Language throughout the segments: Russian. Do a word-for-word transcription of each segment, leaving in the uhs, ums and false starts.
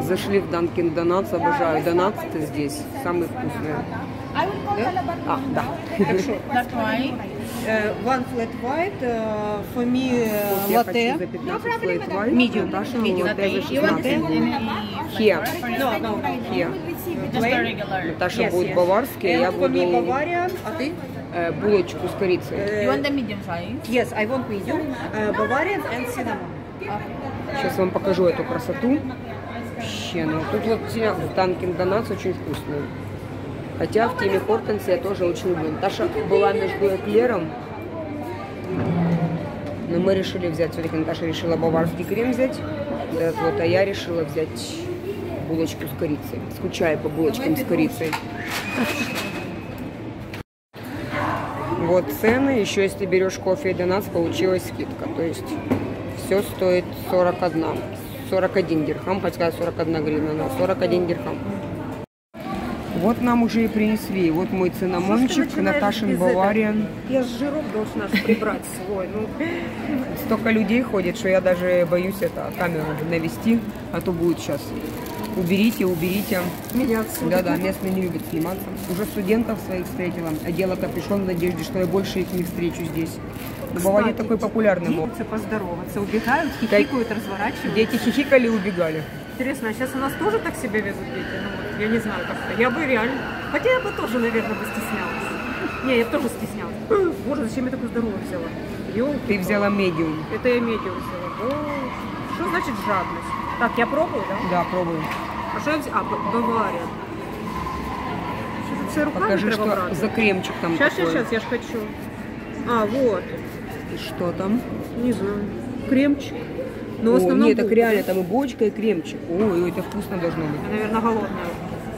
Зашли в Dunkin' Donuts, обожаю донаты здесь, самые вкусные. А, да. One flat white, uh, for me uh, Я latte. хочу за пятнадцать flat white, Medium. Наташа, Medium. латте за You want шестнадцать. that? Here. No, no. Here. Наташа Yes, будет yes. баварский, а я And for me буду Bavarian. А ты? э, булочку с корицей. You want the medium size? Yes, I want medium. Uh, Bavarian and cinnamon. Сейчас вам покажу эту красоту. Вообще, ну тут вот в Dunkin' Donuts очень вкусные. Хотя в Тиме Хортонсе я тоже очень люблю. Наташа была между эклером, но мы решили взять, все-таки Наташа решила баварский крем взять, этот вот, а я решила взять булочку с корицей. Скучаю по булочкам с корицей. Вот цены. Еще если берешь кофе и донатс, получилась скидка. То есть все стоит сорок один. сорок один дирхам, хоть сказать сорок одна гривна, но сорок один дирхам. Вот нам уже и принесли. Вот мой цинамончик, Наташин Бавариан. Я с жирок должна прибрать свой. Ну. Столько людей ходит, что я даже боюсь это камеру навести, а то будет сейчас. Уберите, уберите. Меня отсюда. Да-да, местные не любят сниматься. Уже студентов своих встретила. Одела капюшон в надежде, что я больше их не встречу здесь. Бывает такой популярный мод. Поздороваться, убегают, хихикают, разворачиваются. Дети хихикали и убегали. Интересно, а сейчас у нас тоже так себя ведут дети? Ну, вот, я не знаю как-то. Я бы реально... Хотя я бы тоже, наверное, бы стеснялась. Не, я бы тоже стеснялась. Боже, зачем я такую здоровую взяла? Ёлки. Ты взяла медиум. Это я медиум взяла. О, что значит жадность? Так, я пробую, да? Да, пробую. А что я взяла? А, Бавария. Что-то все руками Покажи, треба что брать. за кремчик там Сейчас, такой. сейчас, сейчас, я ж хочу. А, вот. И что там? Не знаю. Кремчик. Но в О, основном нет, так булка. реально, там и булочка, и кремчик. Ой, это вкусно должно быть. Я, наверное, голодная.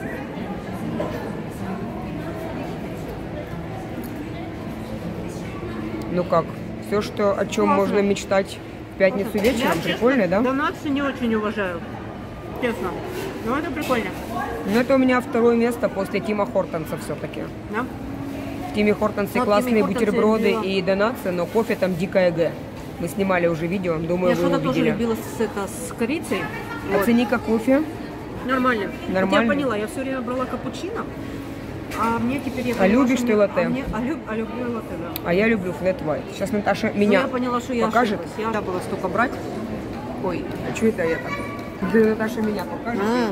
Ну как, все, что, о чем Классно. можно мечтать в пятницу вечером, Я, прикольно, честно, да? Донатсы не очень уважаю. Честно. Но это прикольно. Ну это у меня второе место после Тима Хортонса все-таки. Да? В Тиме Хортонсе Ну, в классные Тиме Хортонсе бутерброды я и донатсы, но кофе там дикая Г. Мы снимали уже видео, думаю, Я вы что-то тоже увидели. любила с, это, с корицей. Вот. Оцени-ка кофе. Нормально. Нормально? Я поняла, я все время брала капучино, а мне теперь... Я А поняла, любишь что ты мне- латте? А, мне, а, люб, а люблю латте, да. А я люблю флэт white. Сейчас Наташа Но меня я поняла, что я покажет. ошиблась. Я забыла столько брать. Ой. А что это я так? Да, Наташа меня покажет. А,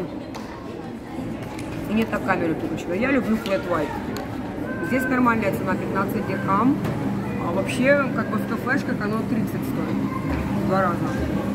И не так камеру переключила. Я люблю флэт white. Здесь нормальная цена пятнадцать дирхам. А вообще, как бы в кафешках оно тридцать стоит. В два раза.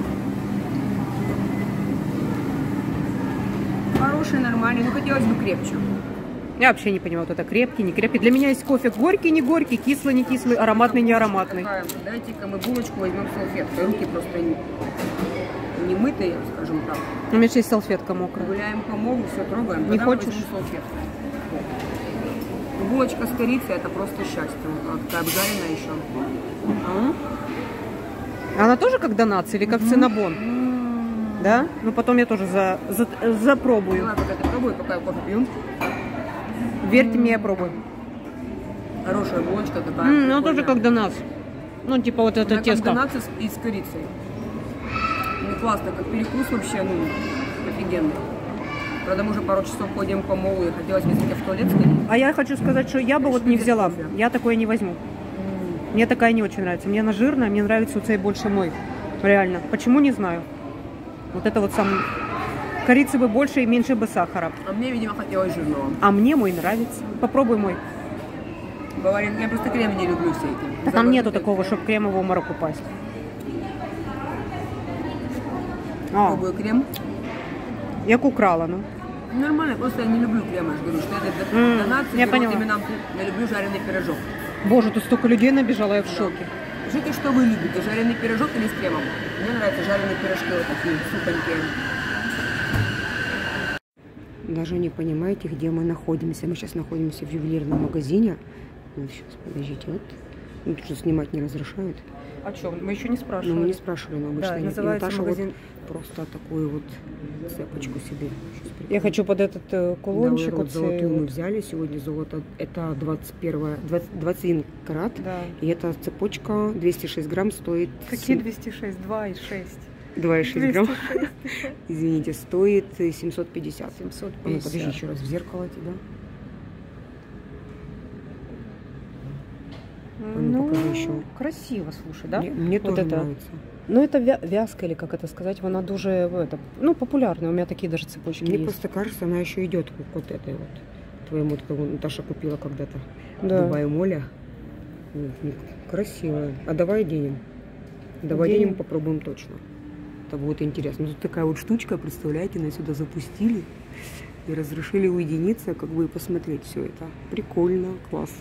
Хороший, нормальный, но хотелось бы крепче. я вообще не понимаю, вот это крепкий, не крепкий. Для меня есть кофе горький, не горький, кислый, не кислый, ароматный, не ароматный. Такая, дайте-ка мы булочку возьмем салфеткой. Руки просто не, не мытые, скажем так. У меня есть салфетка мокрая. Гуляем по морю, все трогаем. Не Тогда хочешь? возьмем салфетку. Булочка с корицей — это просто счастье. Вот она такая обжаренная еще. А? Она тоже как донатс или как циннабон? Да? Ну потом я тоже за, за, запробую. Давай, пока ты пробуй, пока я кофе пью. Верьте мне, я пробую. Хорошая булочка такая. М, ну прикольная. тоже как донатс. Ну типа вот это Она тесто. как донатс и с корицей. Ну классно, как перекус вообще, ну, офигенно. Правда, мы уже пару часов ходим по молу, и хотелось бы в туалет сходить. А я хочу сказать, что я бы вот не взяла. Я такое не возьму. Мне такая не очень нравится. Мне она жирная, мне нравится у цей больше мой. Реально. Почему, не знаю. Вот это вот сам... Корицы бы больше и меньше бы сахара. А мне, видимо, хотелось жирного. А мне мой нравится. Попробуй мой. Баварин, я просто крем не люблю все эти. А там нету такого, чтобы крема в обморок упасть. А, Пробую крем. як украла, ну. Нормально, просто я не люблю крем, я же говорю, что это М, донатс, я и вот поняла. именно я люблю жареный пирожок. Боже, тут столько людей набежало, я в шоке. Скажите, что вы любите, жареный пирожок или с кремом? Мне нравятся жареные пирожки вот такие, сухонькие. Даже не понимаете, где мы находимся. Мы сейчас находимся в ювелирном магазине. Ну, сейчас, подождите, вот. Ну, тут же снимать не разрешают. О чем? Мы еще не спрашивали. Ну, мы не спрашивали, но обычно Да, нет. И называется Наташа магазин. вот просто такую вот цепочку себе. Сейчас Я хочу под этот э, кулончик. да, вот оце золотую мы вот. взяли сегодня. Золото это двадцать один, двадцать, двадцать один карат. Да. И эта цепочка двести шесть грамм стоит... Какие двести шесть? два и шесть. два и шесть грамм. Извините, стоит семьсот пятьдесят. семьсот А ну, пятьдесят. подожди еще раз, в зеркало тебя. А ну, покажи еще. Красиво, слушай, да? Мне, мне вот тоже это. нравится. Ну, это вя вязка, или как это сказать, она дуже, это, ну, популярная, у меня такие даже цепочки Мне есть. просто кажется, она еще идет к вот этой вот. Твоему, кого Наташа купила когда-то. Да. В Дубае Моля. Красивая. А давай оденем. Давай Оденем. оденем, попробуем точно. Это будет интересно. Ну, тут такая вот штучка, представляете, нас сюда запустили и разрешили уединиться, как бы и посмотреть все это. Прикольно, класс.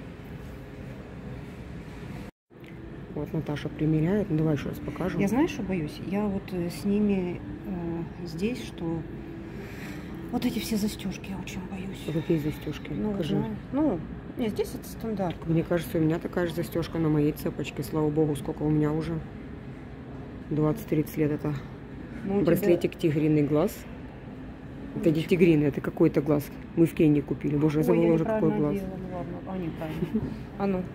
Вот Наташа примеряет. Ну, давай еще раз покажем. Я знаешь, что боюсь? Я вот э, с ними э, здесь, что вот эти все застежки я очень боюсь. А какие застежки? Ну, Покажи. знаю. Ну, нет, здесь это стандарт. Мне кажется, у меня такая же застежка на моей цепочке. Слава богу, сколько у меня уже. двадцать-тридцать лет это. Ну, у Браслетик тигриный глаз. Это не тигриный, это какой-то глаз. Мы в Кении купили. Боже, я тебя... Ой, забыла я уже какой глаз. делала. Ну, ладно. А, неправильно. А ну.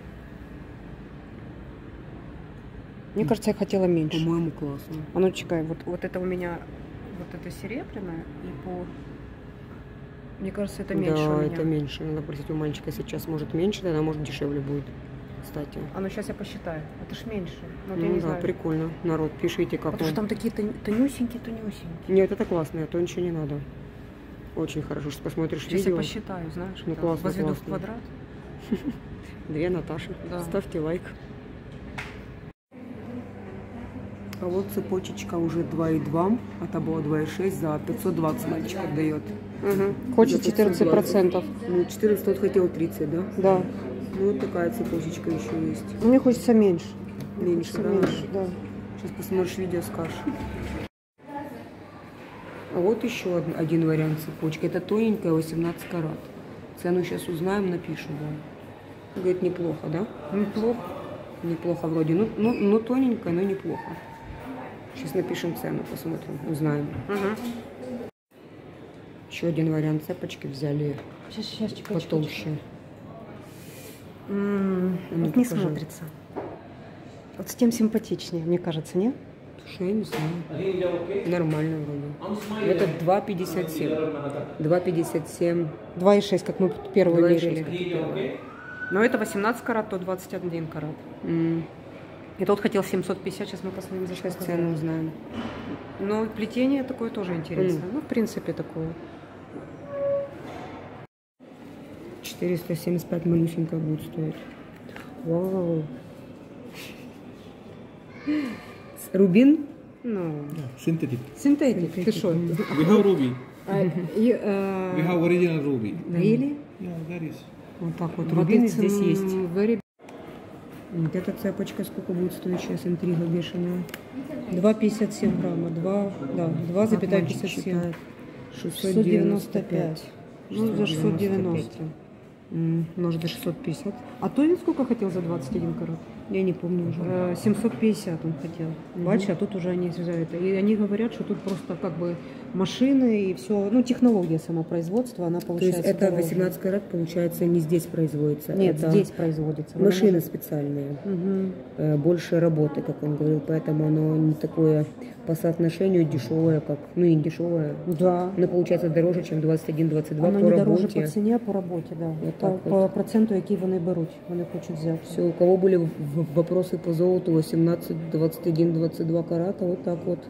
Мне кажется, я хотела меньше. По-моему, классно. А ну, чекай, вот, вот это у меня, вот это серебряное, и по... Мне кажется, это меньше Да, у меня. это меньше. Надо просить у мальчика сейчас, может, меньше, тогда, может, дешевле будет. Кстати. А ну, сейчас я посчитаю. Это ж меньше. Ну, вот Ну я не да, знаю. прикольно. Народ, пишите, как Потому вам. что там такие тон- тонюсенькие, тонюсенькие. Нет, это классно, а то ничего не надо. Очень хорошо, что посмотришь Сейчас видео. я посчитаю, знаешь. Ну, это классно, возведу в классно. квадрат. Две Наташи. Да. Ставьте лайк. А вот цепочечка уже два и два, а та была два и шесть, за пятьсот двадцать мальчик отдает. Угу. Хочет За четырнадцать процентов. Ну, четырнадцать, тот хотел тридцать, да? Да. Ну, вот такая цепочечка еще есть. Мне хочется меньше. Меньше, Хочется да? меньше, да. Сейчас посмотришь видео, скажешь. А вот еще один, один вариант цепочки. Это тоненькая, восемнадцать карат. Цену сейчас узнаем, напишем вам. Говорит, неплохо, да? Неплохо. Неплохо вроде. Ну, ну, ну тоненькая, но неплохо. Сейчас напишем цену, посмотрим, узнаем. Угу. Еще один вариант цепочки взяли Сейчас, сейчас, чекай, чекай, потолще. чекай. М, Ну, вот не покажи. смотрится. Вот с тем симпатичнее, мне кажется, нет? Слушай, я не знаю. Нормально вроде. Это два пятьдесят семь. два пятьдесят семь. два и шесть, как мы первую два и шесть, мерили. как первое. Но это восемнадцать карат, то двадцать один карат. М, И тот хотел семьсот пятьдесят, сейчас мы посмотрим, за что Сейчас сказали. цену узнаем. Но плетение такое тоже интересно. Мгм. Ну, в принципе, такое. четыреста семьдесят пять малюсенькая будет стоить. Вау. Рубин? Ну, Synthetic. синтетик, ты что? We have ruby. We Really? have original ruby. Yeah, that is. Вот так вот. Вот Рубины it's, здесь м, есть. very- Вот эта цепочка сколько будет стоить сейчас? Интрига бешеная. два пятьдесят семь грамма, два, да, два Как запятая мальчик пятьдесят семь. считает? шестьсот девяносто пять. Ну, за шестьсот девяносто. М, Может, за шестьсот пятьдесят? А то ведь сколько хотел за двадцать один карат? Я не помню уже. Э, семьсот пятьдесят он хотел. Бачишь, а тут уже они за это. И они говорят, что тут просто как бы машины и все, ну, технология самопроизводства, она То есть получается это дороже. восемнадцать карат, получается, не здесь производится. Нет, это здесь производится. Вы машины можете- специальные. Мгм. Э, Больше работы, как он говорил, поэтому оно не такое по соотношению дешевое, как, ну, не дешевое. Да. Оно получается дороже, чем двадцать один двадцать два Оно по не дороже работе. по ціні, а по роботі, да. Вот по, так по проценту, який вони беруть, вони хочуть взяти. Все, у кого были в- в- вопросы по золоту восемнадцать, двадцать один, двадцать два карата, вот так вот.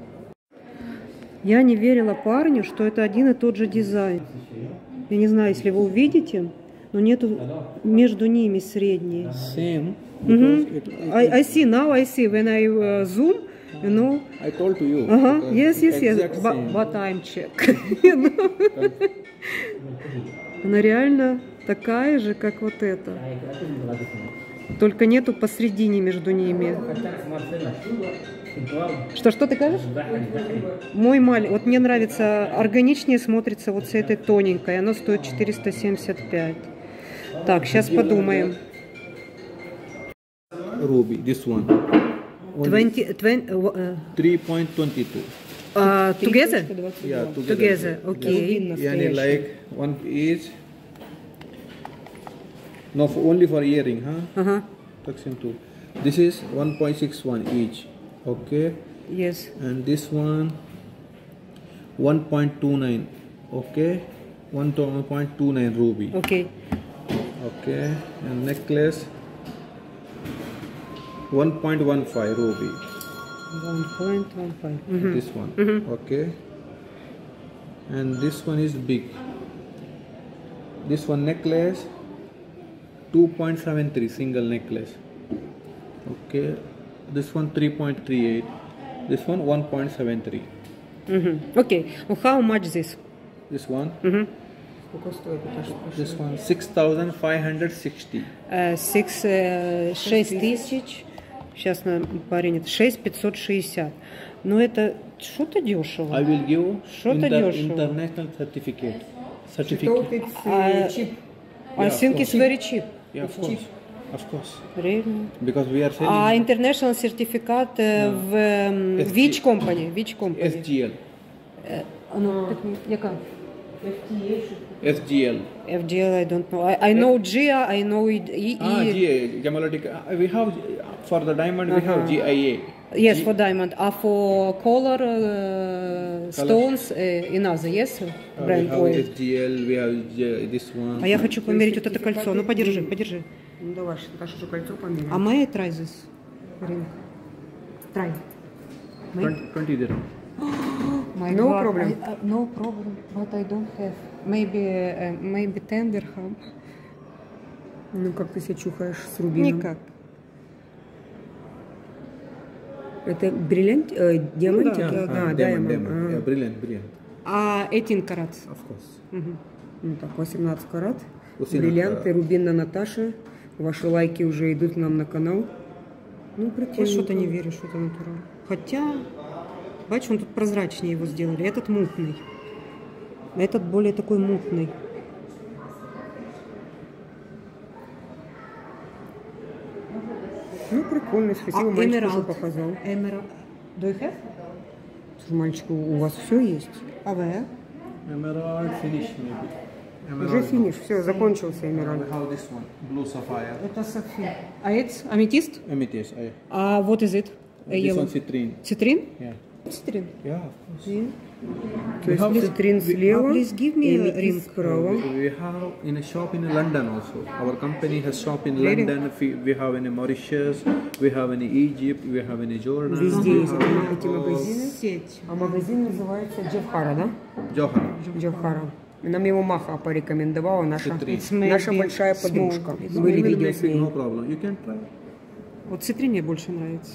Я не верила парню, что это один и тот же дизайн. Я не знаю, если вы увидите, но нету между ними средней. Same. Мгм. Because it, I, I see, now I see, when I uh, zoom, you know, I told to you. ага, because yes, yes, yes, exact but, same. but I'm check. You know? Она реально такая же, как вот эта. Только нету посредине между ними. Что, что ты кажешь? Мой маленький. Вот мне нравится, органичнее смотрится вот с этой тоненькой. Она стоит четыреста семьдесят пять. Так, сейчас подумаем. Ruby, this one. двадцать, двадцать, uh, three point two two. uh, together? Yeah, Together, okay. Рубин Yani настоящий. like one is no for, only for earring, huh? Ага. Section two. This is one point six one each. Okay. Yes. And this one, one point two nine. Okay, one point two nine ruby. Okay. Okay, and necklace, one point one five ruby. one point one five. Mm-hmm. This one. Mhm. Okay, and this one is big. This one necklace, two point seven three single necklace. Okay, this one three point three eight. This one one point seven three. Mm-hmm. Okay. Well, how much this? This one. Mm-hmm. Сколько стоит эта штука? This one six thousand five hundred sixty. Uh, six, uh, шесть тысяч. Сейчас на парень это шесть пятьсот шестьдесят. Ну это что-то I дешево. will give Что-то inter- дешево. international certificate. So Certificate. it's А- uh, cheap. I Yeah, think of it's course. very cheap. Yeah, of course. Of course. Really? Because we are selling А international certificate э, в эм, эс джи. Which company? Which company? S G L. А ну, так, яка? S G L. эф ди эл, I don't know. I, I know G I A, I know E. E- Ah, G I A. Gemologic. uh, We have for the diamond. We have G I A. Yes, G- for diamond. А for color uh, stones uh, another, yes? uh, we Brand have oil. S G L. We have G- this one. А я хочу померить вот это кольцо. Ну, подержи, подержи. Ну давай, Наташа, что кольцо померяем. А may I try this ring? Try. May? twenty, twenty dirham. My No God, problem. I, uh, no problem, but I don't have. Maybe, uh, maybe ten dirham. Ну как ты себя чухаешь с рубином? Никак. Это бриллиант, э, диамантик? да. Yeah, А, uh, да, diamond, я diamond. Yeah, brilliant, brilliant. А eighteen карат. Of course. Ну так, восемнадцать карат. восемнадцать Бриллианты, карат. рубин на Наташе. Ваши лайки уже идут к нам на канал. Ну, Я прикольно. что-то не верю, что это натурал. Хотя, бачишь, он тут прозрачнее его сделали. Этот мутный. А этот более такой мутный. Ну, прикольно, спасибо, мальчик уже показал. Emerald. Do you have? Слушай, мальчик, у вас все есть? А вы? Emerald finish maybe. Уже Emerald. финиш, все, закончился We эмеральд. have this one. Blue sapphire. Это сапфир. А это аметист? Amethyst. I, А what is it? this one citrine. Цитрин? Yeah. Цитрин. Yeah, of course. Yeah. То есть have- цитрин слева, please give me и a аметист ring. справа. We have in a shop in London also. Our company has shop in Really? London. We we have in Mauritius. We have in Egypt. We have in Jordan. Везде we есть have эти all- магазины. Сеть. А магазин называется Джавхара, да? Johara. Джавхара. Нам его Маха порекомендовала, наша, Цитрин. наша Maybe большая small. подружка. It's Были We will видео make с it, ней. no problem. You can try. Вот цитрин мне больше нравится.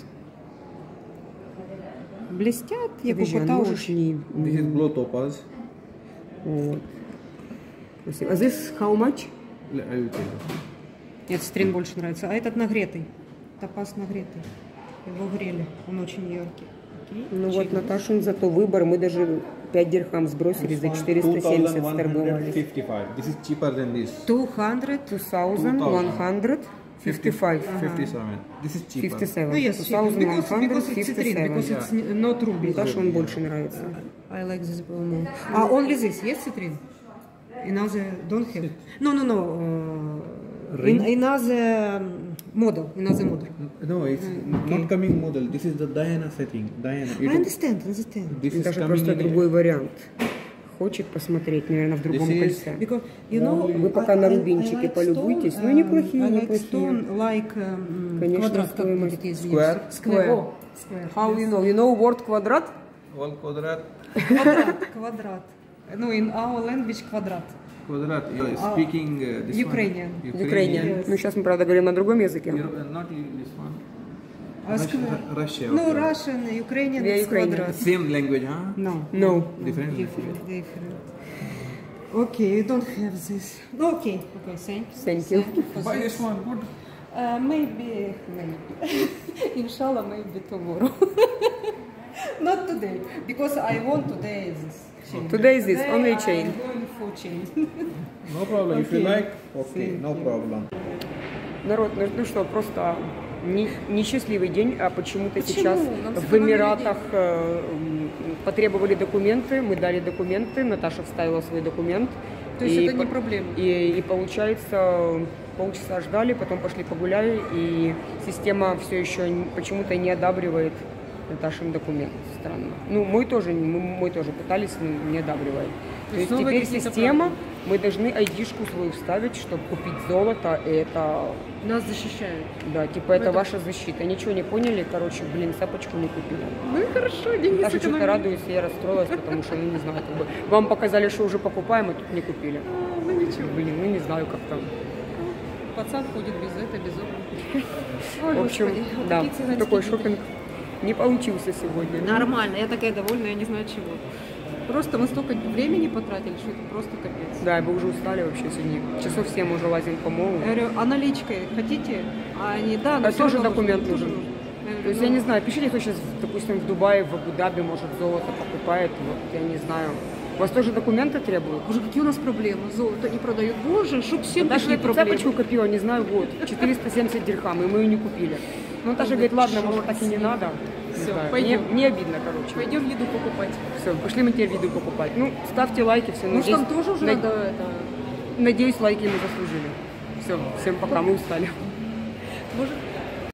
Блестят, я Подожди, а купила можешь не... This is blue topaz. Вот. Спасибо. А this how much? I will tell you. Нет, цитрин больше нравится. А этот нагретый. Топаз нагретый. Его грели. Он очень яркий. Окей. Ну вот, Наташин, зато выбор. Мы даже пять дирхам сбросили, за четыреста семьдесят торговались. two thousand one hundred fifty-five. This is cheaper than this. two hundred. two thousand one hundred fifty-five. fifty-seven. This is cheaper. fifty-seven. Ну, yes, two thousand one because, hundred because it's citrin, because fifty-seven. it's not ruby. Наташе он больше нравится. I like this more. А only this, yes, citrin? Another don't have? No, no, no. Uh, in, another model, another model. No, it's not coming model. This is the Diana setting. Diana. I It, understand, understand. this is Наташа coming просто in a- другой вариант. Хочет посмотреть, наверное, в другом This is- кольце. Because, you know, Вы пока I- на I- рубинчике I like полюбуйтесь. stone, Ну, неплохие, um, I like неплохие. stone like um, Конечно, квадрат, как стоимость. будет, извините. Square? Square. О, square. How you know? You know word квадрат? All quadrat. Квадрат, квадрат. No, in our language квадрат. Quadrat. You are speaking uh, this Ukrainian. one. Украине. Yes. Ну, сейчас мы, правда, говорим на другом языке. Europe, uh, not this one. А Russia. square. Russia. No, okay. Russian, Ukrainian, We are it's Ukrainian. квадрат. Same language, huh? No. No. Different. Different, different. Okay, you don't have this. No, okay, okay, thank you. Thank you. for Buy this. this one. Good. Uh, maybe, maybe. Inshallah, maybe tomorrow. Not today, because I want today this chain. Today is this, Today only I'm chain. going for chain. No problem. If you Okay. like, okay, no problem. Народ, ну, ну что, просто не- несчастливый день, а почему-то Почему? сейчас Нам в сэкономили Эмиратах э, м, потребовали документы, мы дали документы, Наташа вставила свой документ. То есть И это не по- проблема? И, и получается, полчаса ждали, потом пошли погуляли, и система все еще н- почему-то не одабривает Наташин документ. Странно. Ну, мой тоже, мы, мой тоже пытались, но не одабривает. То есть снова теперь какие-то система, правила. мы должны айдишку свою вставить, чтобы купить золото, и это, Нас защищают. да, типа это это- ваша защита. Ничего не поняли, короче, блин, цепочку не купили. Ну и хорошо, деньги Наташа что-то сэкономили. радуется, я расстроилась, потому что, ну, не знаю, как бы, вам показали, что уже покупаем, а тут не купили. А, ну ничего. Блин, ну, не знаю, как там. Пацан ходит без этого, без этого. Ой, В общем, господи, вот да, такие цыганские такой дети. шопинг не получился сегодня. Нормально, я такая довольная, я не знаю чего. Просто мы столько времени потратили, что это просто капец. Да, мы уже устали вообще сегодня. Часов семь уже лазим по молу. Я говорю, а наличкой хотите? А они, да, но А всё тоже равно документ тоже нужен. Я говорю, То есть ну, я не знаю, пишите, кто сейчас, допустим, в Дубае, в Абу-Даби, может, золото покупает, вот, я не знаю. У вас тоже документы требуют? Боже, какие у нас проблемы? Золото не продают. Боже, чтоб всем Даже такие эту проблемы. цепочку купила, не знаю, вот, четыреста семьдесят дирхам, и мы ее не купили. Ну, Наташа говорит, ладно, может, так и не надо. Не Всё, знаю. пойдем. Мне, мне обидно, короче. Пойдем еду покупать. Все, пошли мы теперь виду покупать. Ну, ставьте лайки, все. Может, там тоже уже над- надо это... Надеюсь, лайки мы заслужили. Все, всем пока, мы устали. Может,